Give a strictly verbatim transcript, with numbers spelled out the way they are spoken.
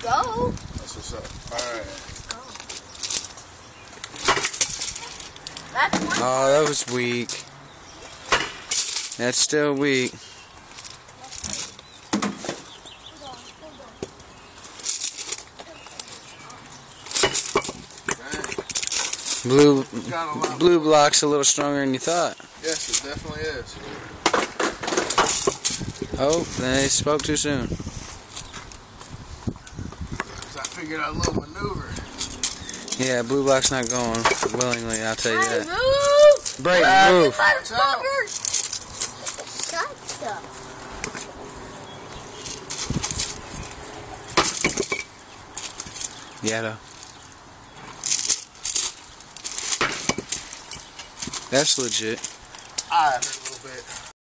go. That's what's up. Alright. That's one. Oh, that was weak. That's still weak. Blue, blue block's a little stronger than you thought. Yes, it definitely is. Oh, they spoke too soon. I figured out a little maneuver. Yeah, blue block's not going willingly, I'll tell you Hey, that. move! Break, move. Motherfucker! Shut up. Yeah, though. That's legit. Alright.